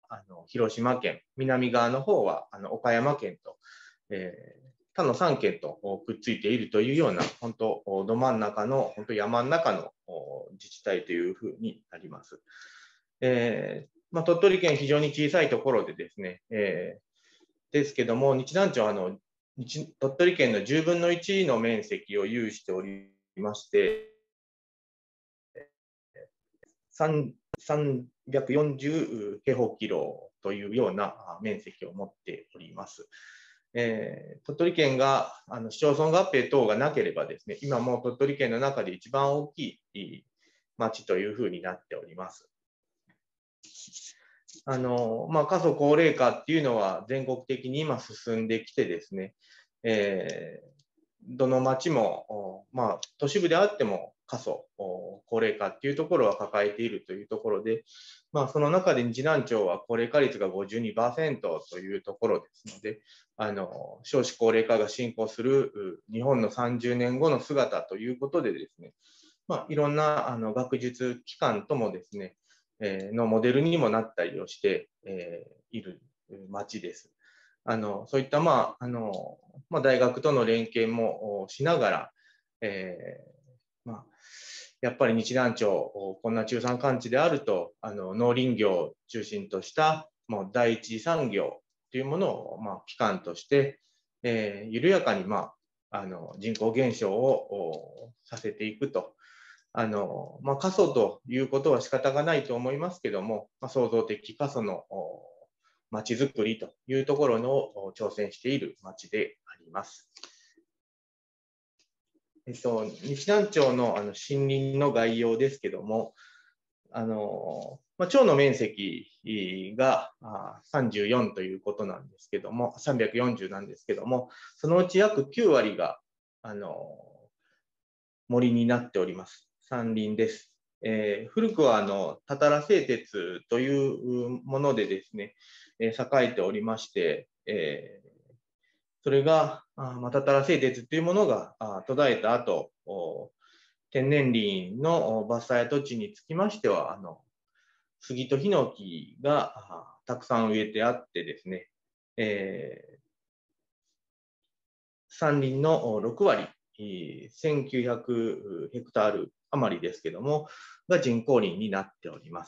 広島県、南側の方は岡山県と、他の3県とくっついているというような、本当、ど真ん中の、本当山の中の自治体というふうになります。鳥取県、非常に小さいところでですね、ですけども、日南町は鳥取県の10分の1の面積を有しておりまして、340平方キロというような面積を持っております。鳥取県が市町村合併等がなければですね、今も鳥取県の中で一番大きい町というふうになっております。過疎高齢化っていうのは全国的に今進んできてですね、どの町も、都市部であっても過疎、高齢化っていうところは抱えているというところで、その中で日南町は高齢化率が 52% というところですので、少子高齢化が進行する日本の30年後の姿ということでですね、いろんな学術機関ともですね、のモデルにもなったりをしている町です。そういった大学との連携もしながら、やっぱり日南町、こんな中山間地であると、農林業を中心としたもう第一次産業というものを機関として、緩やかに人口減少をさせていくと。過疎ということは仕方がないと思いますけども、創造的過疎のまちづくりというところの挑戦している町であります。日南町の森林の概要ですけども、町の面積が34ということなんですけども、340なんですけども、そのうち約9割が森になっております。山林です。古くはたたら製鉄というものでですね、栄えておりまして、それがたたら製鉄というものが途絶えた後、天然林の伐採跡地につきましては、杉とヒノキがたくさん植えてあってですね、山林の6割、1900ヘクタール余りですけども、が人工林になっております。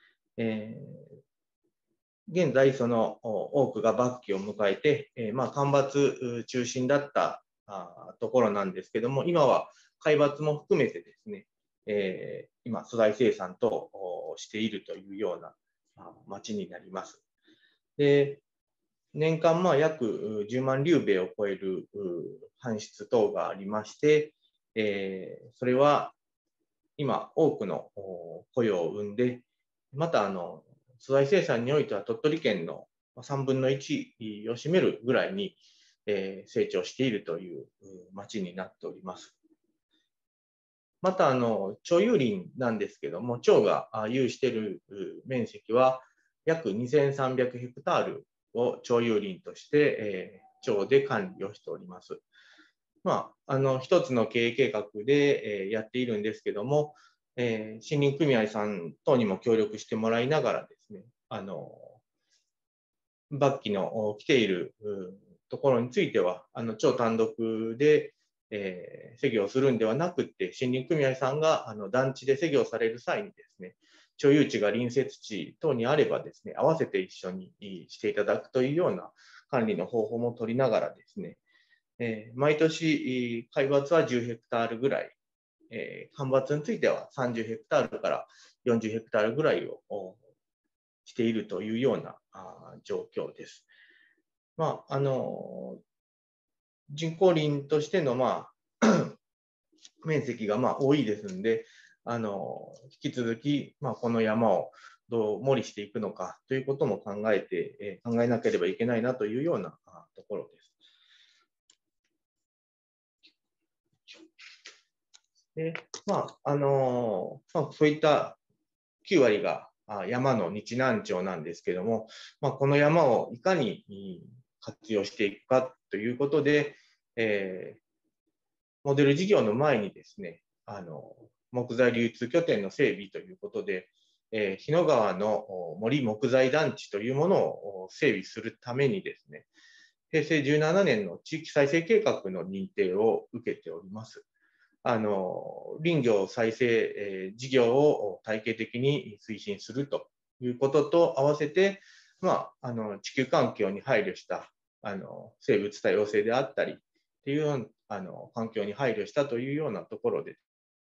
現在、その多くが末期を迎えて、間伐中心だったところなんですけども、今は皆伐も含めてですね、今、素材生産としているというような町になります。で、年間約10万リュウベイを超える搬出等がありまして、それは今多くの雇用を生んで、また素材生産においては鳥取県の3分の1を占めるぐらいに成長しているという町になっております。また町有林なんですけども、町が有している面積は約2300ヘクタールを町有林として、町で管理をしております。一つの経営計画で、やっているんですけども、森林組合さん等にも協力してもらいながらですね、末期の来ているところについては、町単独で、施業するんではなくて、森林組合さんが団地で施業される際にですね、町有地が隣接地等にあればですね、合わせて一緒にしていただくというような管理の方法も取りながらですね、毎年、皆伐は10ヘクタールぐらい、間伐については30ヘクタールから40ヘクタールぐらいをしているというような状況です。人工林としての面積が多いですので、引き続きこの山をどう盛りしていくのかということも考えなければいけないなというようなところです。で、そういった9割が山の日南町なんですけども、この山をいかに活用していくかということで、モデル事業の前にですね、木材流通拠点の整備ということで、 日野川の森木材団地というものを整備するためにですね、平成17年の地域再生計画の認定を受けております。林業再生、事業を体系的に推進するということと合わせて、地球環境に配慮した生物多様性であったりっていう環境に配慮したというようなところで、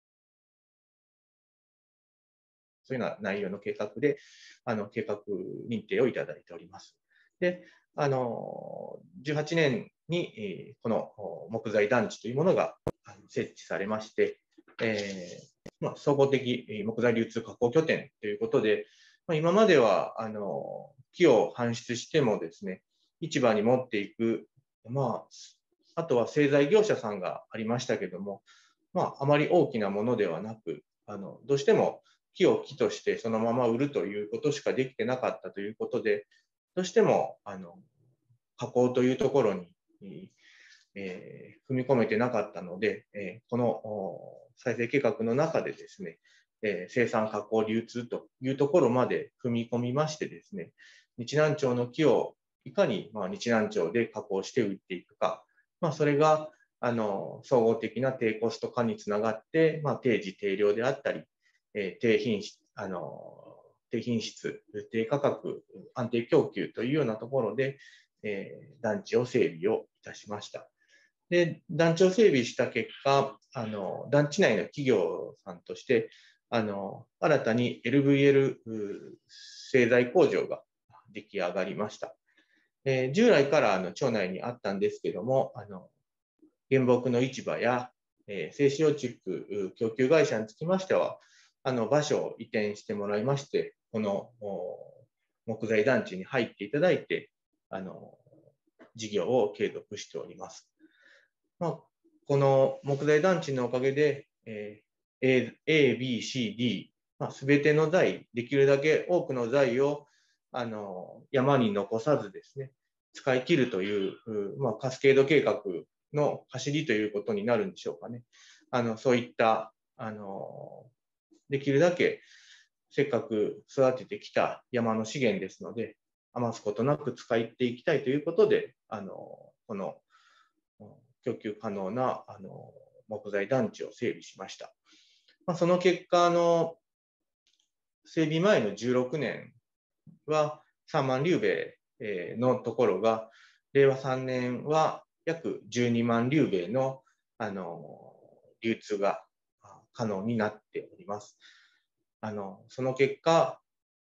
そういうような内容の計画で計画認定をいただいております。で、18年にこの木材団地というものが設置されまして、総合的木材流通加工拠点ということで、今までは木を搬出してもですね、市場に持っていく、あとは製材業者さんがありましたけども、あまり大きなものではなく、どうしても木を木としてそのまま売るということしかできてなかったということで、どうしても加工というところに、踏み込めてなかったので、この再生計画の中でですね、生産加工流通というところまで踏み込みましてですね、日南町の木をいかに日南町で加工して売っていくか、それが総合的な低コスト化につながって、低時低量であったり、低品質、低価格、安定供給というようなところで、団地を整備をいたしました。で、団地を整備した結果、団地内の企業さんとして、新たに LVL 製材工場が出来上がりました。従来から町内にあったんですけども、原木の市場や、製紙用チック供給会社につきましては、場所を移転してもらいまして、この木材団地に入っていただいて、事業を継続しております。この木材団地のおかげで、A、B、C、D、すべての材、できるだけ多くの材を山に残さずですね、使い切るという、カスケード計画の走りということになるんでしょうかね。そういったできるだけせっかく育ててきた山の資源ですので、余すことなく使っていきたいということで、この供給可能な木材団地を整備しました。その結果、整備前の16年は3万リュウベイのところが、令和3年は約12万リュウベイの流通が可能になっております。その結果、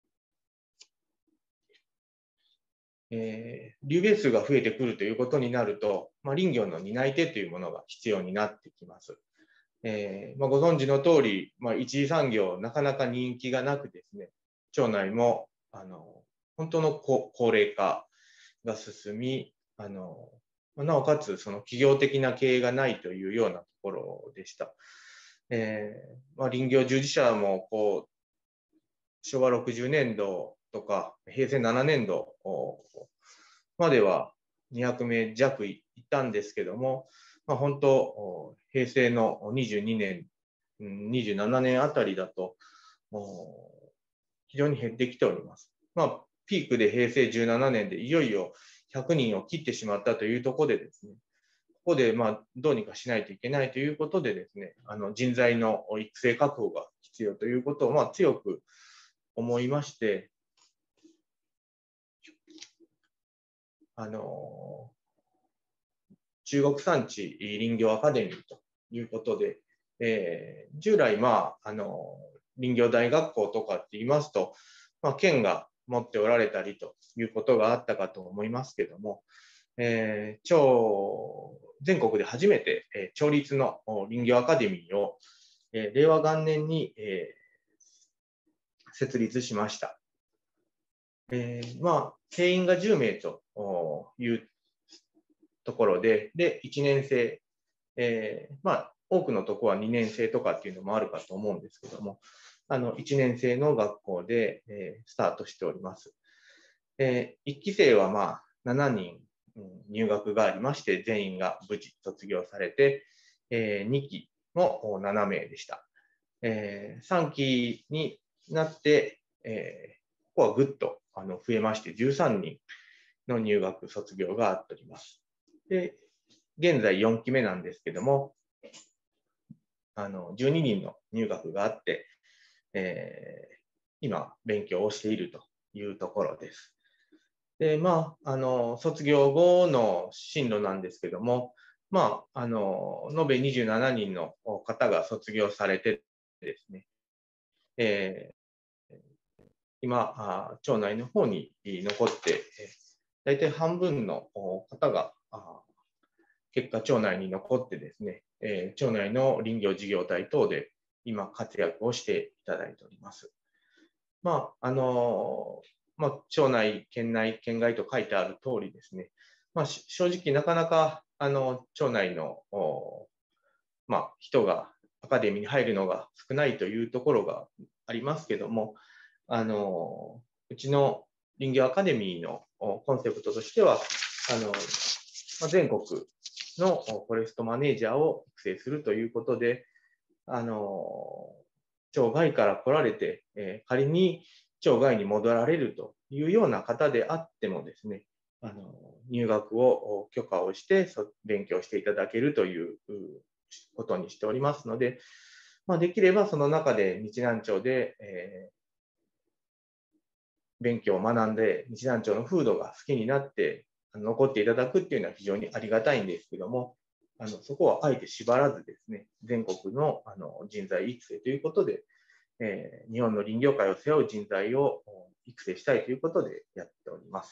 リュウベイ数が増えてくるということになると、林業の担い手というものが必要になってきます。ご存知の通り、一次産業、なかなか人気がなくですね、町内も本当の高齢化が進み、なおかつその企業的な経営がないというようなところでした。林業従事者も昭和60年度とか平成7年度までは200名弱いたんですけども、本当、平成の22年、27年あたりだと、非常に減ってきております。ピークで平成17年でいよいよ100人を切ってしまったというところでですね、ここでどうにかしないといけないということでですね、人材の育成確保が必要ということを強く思いまして、中国産地林業アカデミーということで、従来、林業大学校とかって言いますと、県が持っておられたりということがあったかと思いますけども、全国で初めて、町立の林業アカデミーを、令和元年に、設立しました。定員が10名というところで、1年生、多くのところは2年生とかっていうのもあるかと思うんですけども、1年生の学校で、スタートしております。1期生は7人入学がありまして、全員が無事卒業されて、2期も7名でした。3期になって、 ここはぐっと増えまして、13人の入学卒業があっております。で、現在4期目なんですけども、12人の入学があって、今、勉強をしているというところです。で、卒業後の進路なんですけども、延べ27人の方が卒業されてですね、今、町内の方に残って、大体半分の方が、結果、町内に残ってですね、町内の林業事業体等で今、活躍をしていただいております。町内、県内、県外と書いてある通りですね、正直なかなか町内の人がアカデミーに入るのが少ないというところがありますけども、うちの林業アカデミーのコンセプトとしては、全国のフォレストマネージャーを育成するということで、町外から来られて、仮に町外に戻られるというような方であってもですね、入学を許可をして勉強していただけるということにしておりますので、できればその中で日南町で、勉強を学んで日南町の風土が好きになって残っていただくっていうのは非常にありがたいんですけども、そこはあえて縛らずですね、全国の人材育成ということで、日本の林業界を背負う人材を育成したいということでやっております。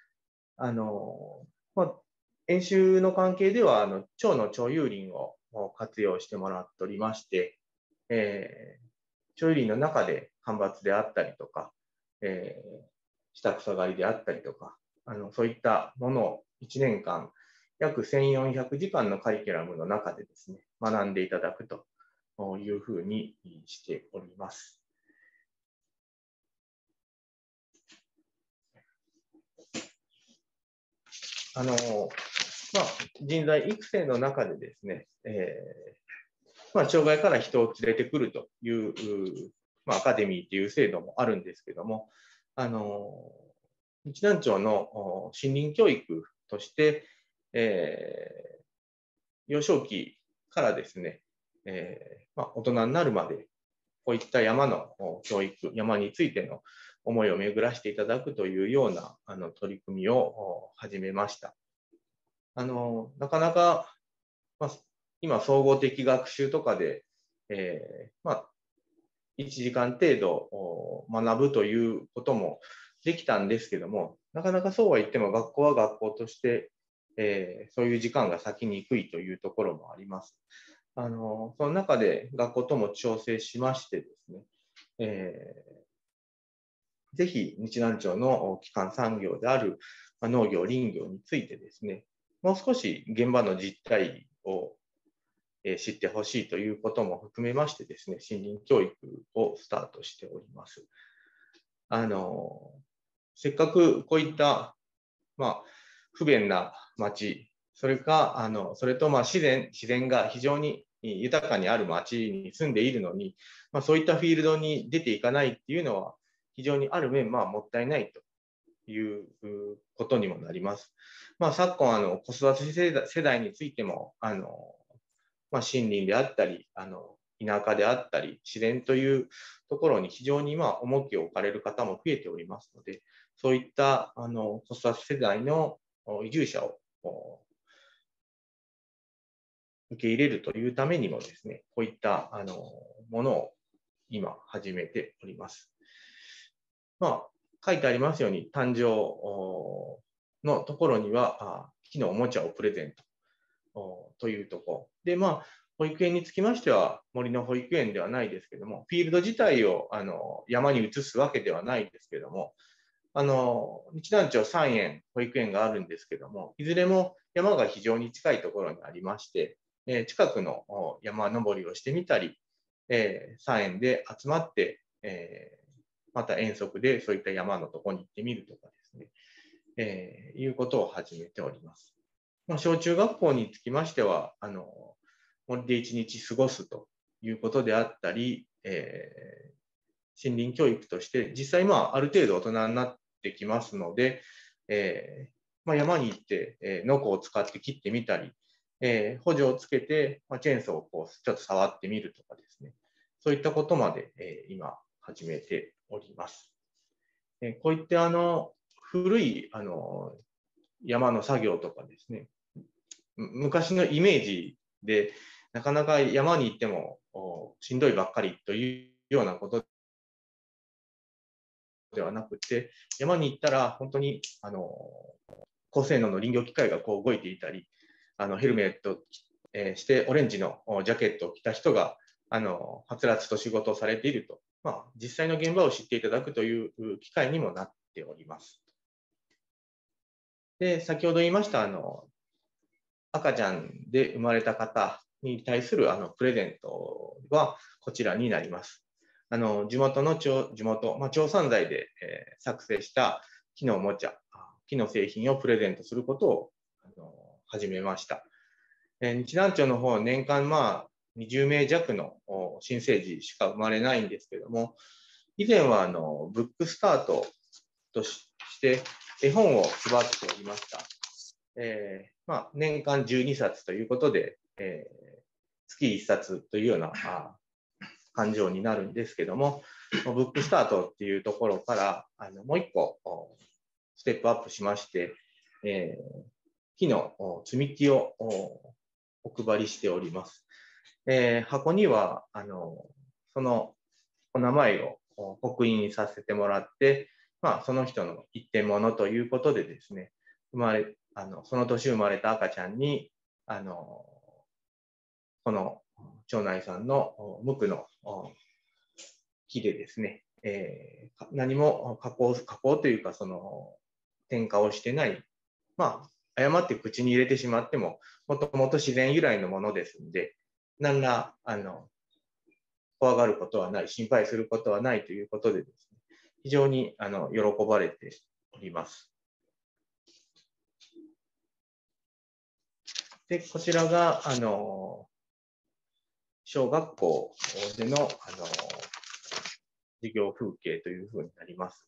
演習の関係では町の町有林を活用してもらっておりまして、町有林の中で間伐であったりとか、下草刈りであったりとか、そういったものを1年間約1400時間のカリキュラムの中でですね、学んでいただくというふうにしております。人材育成の中でですね、町外から人を連れてくるという、アカデミーという制度もあるんですけども、日南町の森林教育として、幼少期からですね、大人になるまで、こういった山の教育、山についての思いを巡らしていただくというような取り組みを始めました。なかなか、今、総合的学習とかで、1時間程度学ぶということもできたんですけども、なかなかそうは言っても学校は学校として、そういう時間が割きにくいというところもあります。その中で学校とも調整しましてですね、ぜひ日南町の基幹産業である農業、林業についてですね、もう少し現場の実態を知ってほしいということも含めましてですね、森林教育をスタートしております。せっかくこういった、不便な町、それと自然が非常に豊かにある町に住んでいるのに、そういったフィールドに出ていかないっていうのは、非常にある面、もったいないということにもなります。昨今、子育て世代についても、森林であったり、田舎であったり、自然というところに非常に重きを置かれる方も増えておりますので、そういった子育て世代の移住者を受け入れるというためにもですね、こういったものを今始めております。書いてありますように、誕生のところには木のおもちゃをプレゼントというところで、保育園につきましては森の保育園ではないですけども、フィールド自体を山に移すわけではないですけども、日南町3園保育園があるんですけども、いずれも山が非常に近いところにありまして、近くの山登りをしてみたり、3園で集まって、また遠足でそういった山のところに行ってみるとかですね、いうことを始めております。小中学校につきましては、森で一日過ごすということであったり、 森林教育として、実際ある程度大人になってきますので、山に行って、ノコを使って切ってみたり、補助をつけて、チェーンソーをちょっと触ってみるとかですね、そういったことまで、今始めております。こういった古い山の作業とかですね、昔のイメージで、なかなか山に行ってもしんどいばっかりというようなことではなくて、山に行ったら本当に高性能の林業機械が動いていたり、ヘルメットしてオレンジのジャケットを着た人がはつらつと仕事をされていると、実際の現場を知っていただくという機会にもなっております。で、先ほど言いました赤ちゃんで生まれた方に対するプレゼントはこちらになります。地元の町産材で作成した木のおもちゃ、木の製品をプレゼントすることを始めました。日南町の方、年間20名弱の新生児しか生まれないんですけども、以前はブックスタートとして絵本を配っておりました。年間12冊ということで、月1冊というような勘定になるんですけども、ブックスタートっていうところからもう一個ステップアップしまして、木の積み木をお配りしております。箱にはそのお名前を刻印させてもらって、その人の一点物ということでですね、その年生まれた赤ちゃんにこの町内さんの無垢の木でですね、何も加工というか添加をしてない、誤って口に入れてしまっても、もともと自然由来のものですので、何ら怖がることはない、心配することはないということでですね、非常に喜ばれております。で、こちらが小学校での授業風景というふうになります。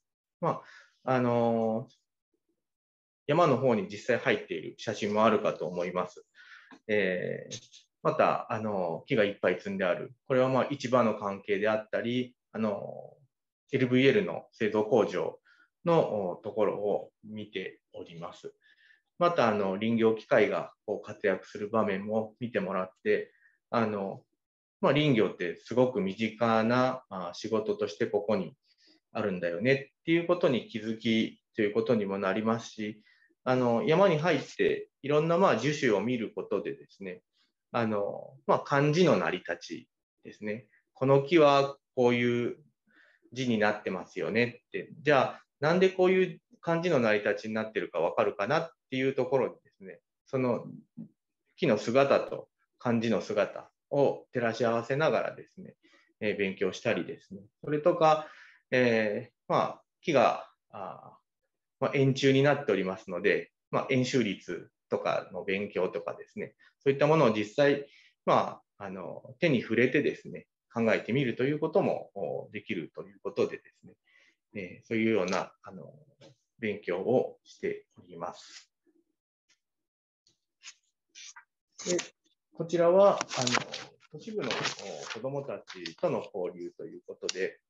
山の方に実際入っている写真もあるかと思います。また木がいっぱい積んである。これは市場の関係であったり、LVL の製造工場のところを見ております。また林業機械が活躍する場面も見てもらって、林業ってすごく身近な仕事としてここにあるんだよねっていうことに気づきということにもなりますし、山に入っていろんな樹種を見ることでですね、漢字の成り立ちですね。この木はこういう字になってますよねって、じゃあなんでこういう漢字の成り立ちになってるかわかるかなっていうところにですね、その木の姿と漢字の姿を照らし合わせながらですね、勉強したりですね、それとか、木が円柱になっておりますので、円周率とかの勉強とかですね、そういったものを実際、手に触れてですね、考えてみるということもできるということでですね、そういうような勉強をしております。でこちらは都市部の子どもたちとの交流ということで、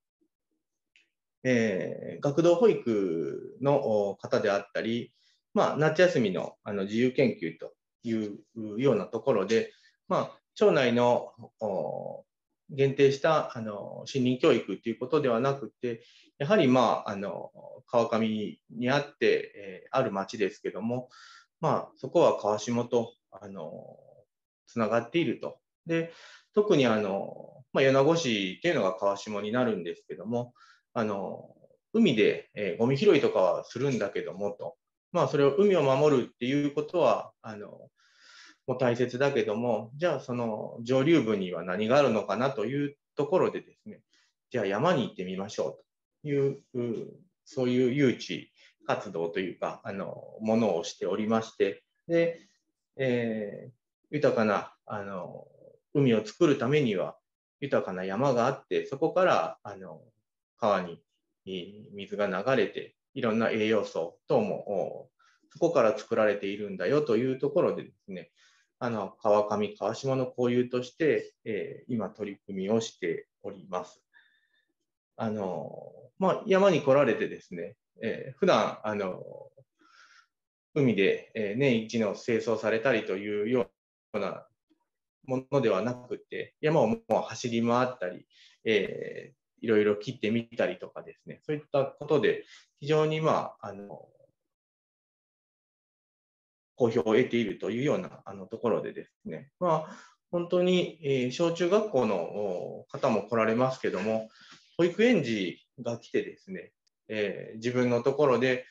学童保育の方であったり、夏休みの自由研究というようなところで、町内の限定した森林教育ということではなくて、やはり川上にあって、ある町ですけども、そこは川下とつながっていると。で、特に米子市っていうのが川下になるんですけども、海で、ゴミ拾いとかはするんだけどもと、それを海を守るっていうことはもう大切だけども、じゃあその上流部には何があるのかなというところでですね、じゃあ山に行ってみましょうという、そういう誘致活動というかものをしておりまして、で、豊かな海を作るためには豊かな山があって、そこから川に水が流れて、いろんな栄養素等もそこから作られているんだよというところでですね、川上、川下の交流として、今取り組みをしております。山に来られてですね、普段海で年一の清掃されたりというようなものではなくて、山をもう走り回ったり、いろいろ切ってみたりとかですね、そういったことで非常に好評を得ているというようなところでですね、本当に、小中学校の方も来られますけども、保育園児が来てですね、自分のところで、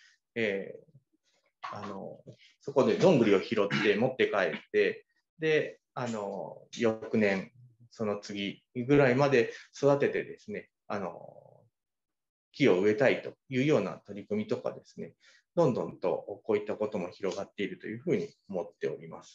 そこでどんぐりを拾って持って帰って、で、翌年、その次ぐらいまで育ててですね、木を植えたいというような取り組みとかですね、どんどんとこういったことも広がっているというふうに思っております。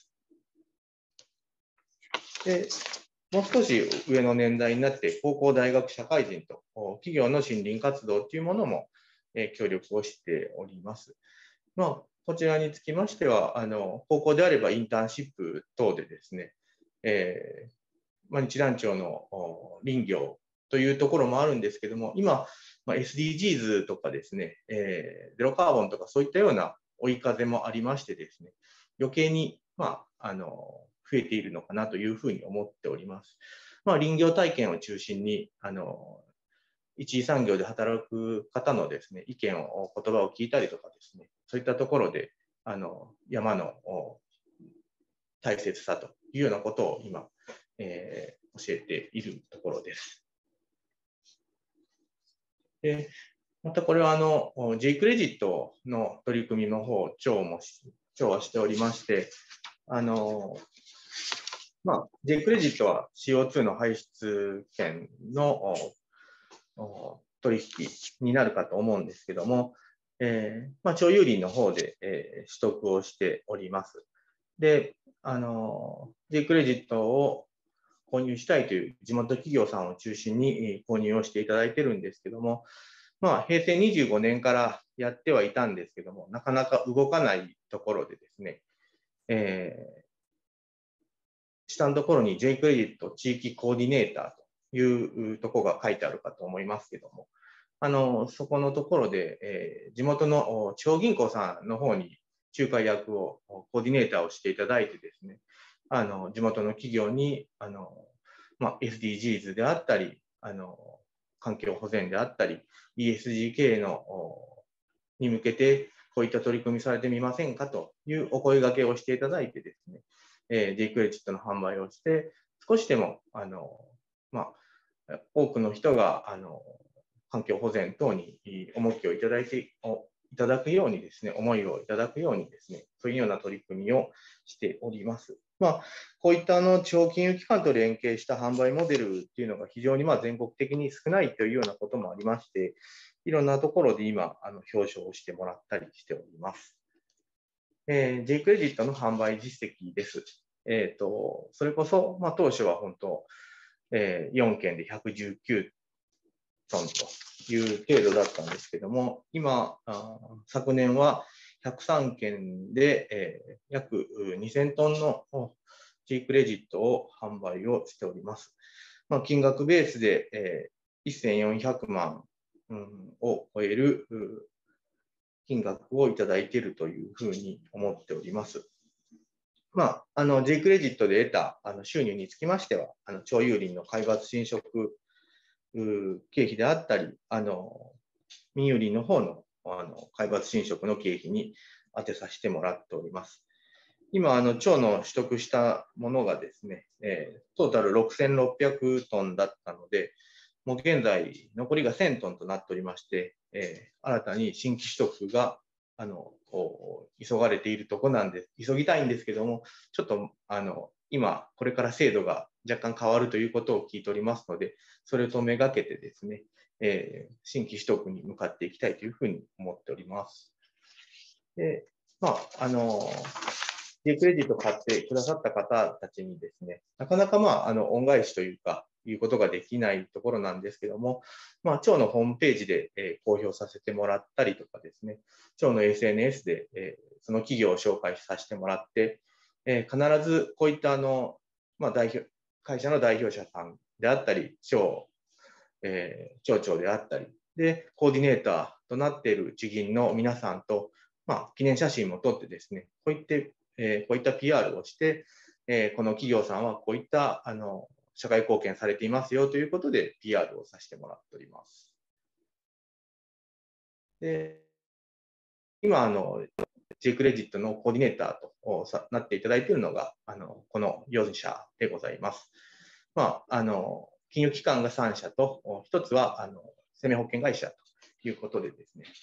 で、もう少し上の年代になって、高校、大学、社会人と企業の森林活動というものも協力をしております。こちらにつきましては、高校であればインターンシップ等でですね、日南町の林業というところもあるんですけども、今、SDGs とかですね、ゼロカーボンとかそういったような追い風もありましてですね、余計に、増えているのかなというふうに思っております。林業体験を中心に、一次産業で働く方のですね、意見を、言葉を聞いたりとかですね、そういったところで、山の大切さというようなことを今、教えているところです。で、またこれはJ クレジットの取り組みの方、町はしておりまして、J クレジットは CO2 の排出権の取引になるかと思うんですけども、町有林の方で、取得をしております。で、J クレジットを購入したいという地元企業さんを中心に購入をしていただいてるんですけども、平成25年からやってはいたんですけども、なかなか動かないところでですね、下のところに J クレジット地域コーディネーターというところが書いてあるかと思いますけども、そこのところで、地元の地方銀行さんの方に仲介役を、コーディネーターをしていただいてですね、地元の企業に、SDGs であったり、環境保全であったり、ESG 経営に向けて、こういった取り組みされてみませんかというお声掛けをしていただいてですね、J クレジットの販売をして、少しでも、多くの人が、環境保全等に重きをいただくようにですね、思いをいただくようにですね、そういうような取り組みをしております。こういった地方金融機関と連携した販売モデルっていうのが非常に全国的に少ないというようなこともありまして、いろんなところで今、表彰をしてもらったりしております。J クレジットの販売実績です。それこそ、当初は本当、4件で119トンという程度だったんですけども、今、昨年は103件で、約2000トンの J クレジットを販売をしております。金額ベースで、1400万、を超える金額をいただいているというふうに思っております。J クレジットで得た収入につきましては、町有林の海抜侵食経費であったり、民有林の方の海抜侵食の経費に当てさせてもらっております。今、町の取得したものがですね、トータル6600トンだったので、もう現在、残りが1000トンとなっておりまして、新たに新規取得が急がれているところなんで、急ぎたいんですけども、ちょっと今、これから制度が若干変わるということを聞いておりますので、それとめがけてですね、新規取得に向かっていきたいというふうに思っております。で、J クレジットを買ってくださった方たちにですね、なかなか恩返しというか、 いうことができないところなんですけども、町のホームページで公表させてもらったりとかですね、町の SNS でその企業を紹介させてもらって、必ずこういった会社の代表者さんであったり、町長であったり、で、コーディネーターとなっている地銀の皆さんと、記念写真も撮ってですね、こういった PR をして、この企業さんはこういった社会貢献されていますよということで PR をさせてもらっております。で今J クレジットのコーディネーターとなっていただいているのがこの4社でございます。金融機関が3社と、1つは生命保険会社ということでですね、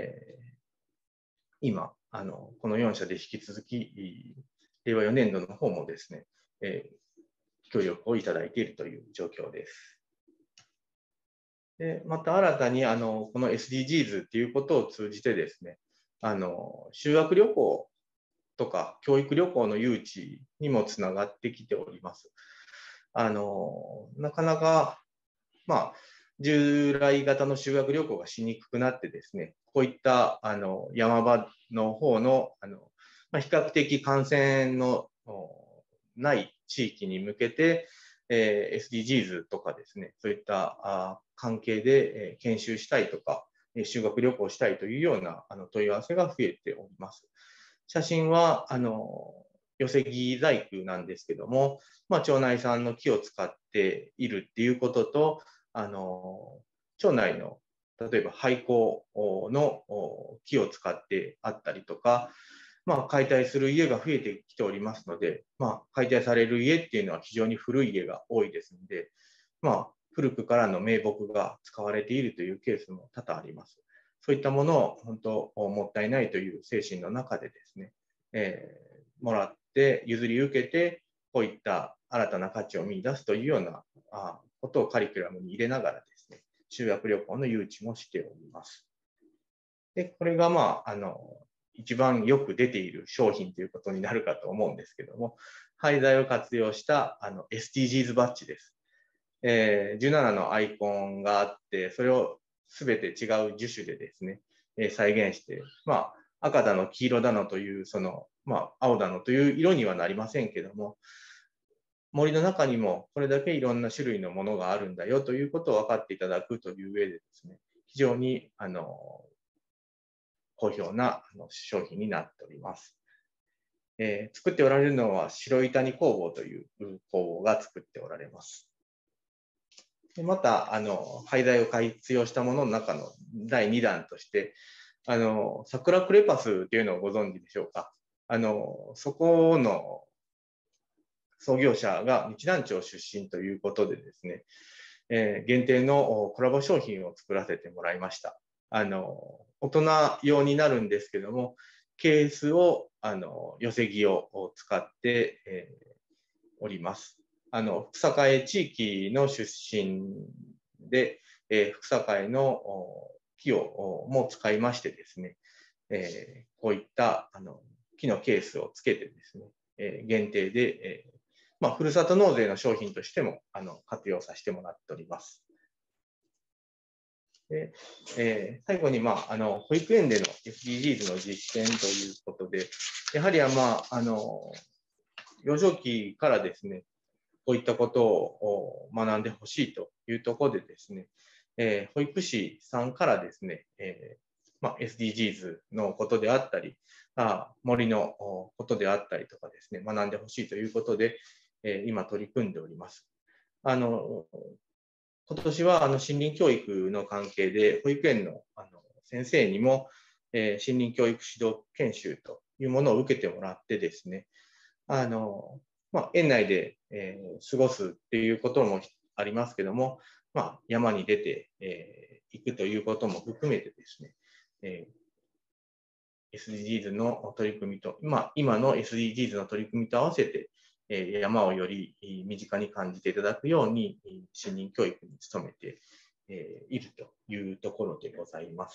今この4社で引き続き令和4年度の方もですね、協力をいただいているという状況です。でまた新たにこの SDGs ということを通じてですね、修学旅行とか教育旅行の誘致にもつながってきております。なかなか、従来型の修学旅行がしにくくなってですね、こういった山場の方の比較的感染のない地域に向けて、SDGs とかですね、そういった関係で研修したいとか、修学旅行したいというような問い合わせが増えております。写真は寄せ木細工なんですけども、町内産の木を使っているっていうことと、町内の例えば廃校の木を使ってあったりとか、解体する家が増えてきておりますので、解体される家っていうのは非常に古い家が多いですので、古くからの名木が使われているというケースも多々あります。そういったものを本当もったいないという精神の中でですね、もらって譲り受けて、こういった新たな価値を見出すというようなことをカリキュラムに入れながらですね、修学旅行の誘致もしております。で、これが一番よく出ている商品ということになるかと思うんですけども、廃材を活用したSDGs バッジです。17のアイコンがあって、それをすべて違う樹種でですね、再現して、赤だの黄色だのという、青だのという色にはなりませんけども、森の中にもこれだけいろんな種類のものがあるんだよということを分かっていただくという上でですね、非常に好評な商品になっております。作っておられるのは白井谷工房という工房が作っておられます。でまた廃材を活用したものの中の第2弾として桜クレパスというのをご存知でしょうか。そこの創業者が日南町出身ということでですね、限定のコラボ商品を作らせてもらいました。大人用になるんですけども、ケースを寄せ木を使って、おります。福栄地域の出身で、福栄の木をも使いましてですね、こういった木のケースをつけてですね、限定で、ふるさと納税の商品としても活用させてもらっております。で最後に、保育園での SDGs の実践ということで、やはり幼少期からですね、こういったことを学んでほしいというところでですね、保育士さんからですね、SDGs のことであったり、森のことであったりとかですね、学んでほしいということで、今取り組んでおります。今年は森林教育の関係で、保育園の先生にも森林教育指導研修というものを受けてもらってですね、園内で過ごすっていうこともありますけども、山に出ていくということも含めてですね、SDGs の取り組みと、今の SDGs の取り組みと合わせて、山をより身近に感じていただくように、森林教育に努めているというところでございます。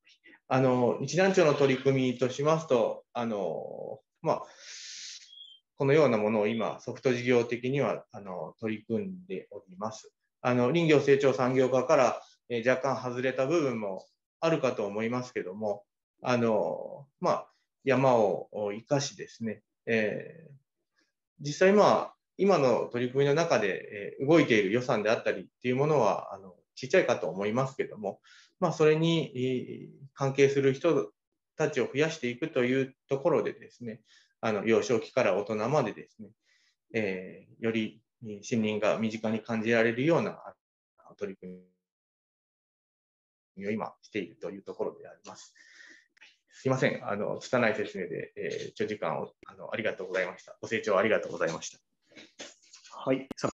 日南町の取り組みとしますと、 このようなものを今、ソフト事業的には取り組んでおります。林業成長産業化から、若干外れた部分もあるかと思いますけども、山を生かしですね、実際今の取り組みの中で、動いている予算であったりっていうものは、ちっちゃいかと思いますけども、それに関係する人たちを増やしていくというところでですね、幼少期から大人までですね、より森林が身近に感じられるような取り組みを今しているというところであります。すいません、拙い説明で、長時間ありがとうございました。ご清聴ありがとうございました。 はい。